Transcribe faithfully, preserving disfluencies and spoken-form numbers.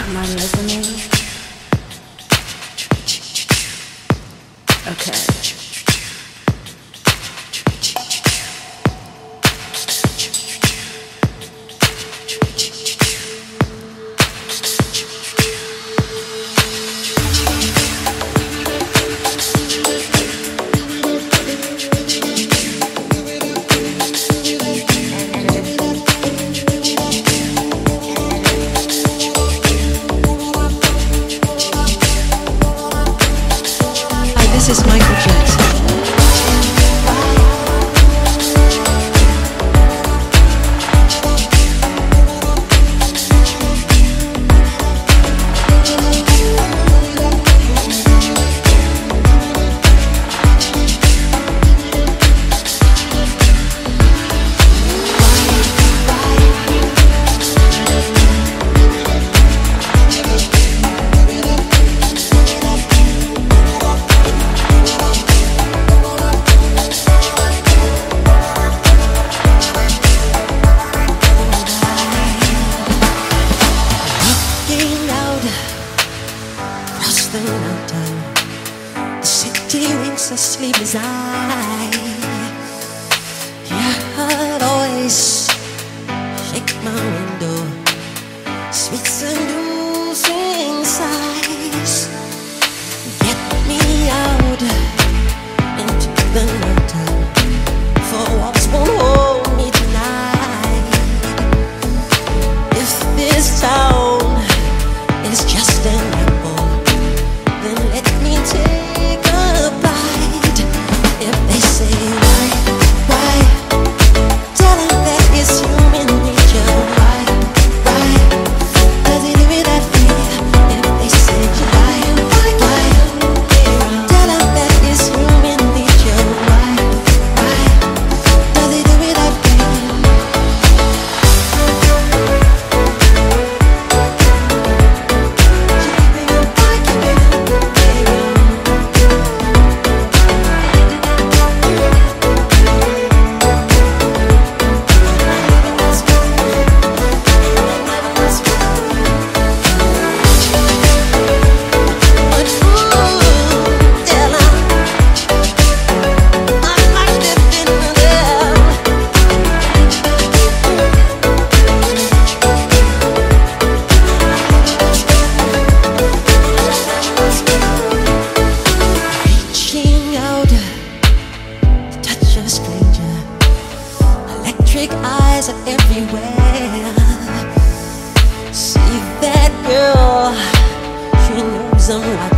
Am I listening? Okay. This is Michael Jackson. The mountain, the city winks a sleepless eye. Your heart always shake my window, sweet seducing sighs. Get me out into the mountain, for walks won't hold me tonight. If this town is just an apple, then let me take a bite. If they say why, why, tell them that it's human nature. Why, why, does it give me that fear? If they say why, why, why, tell them that it's human nature. Why, why, does it give me that fear? Eyes are everywhere. See that girl, she knows I'm like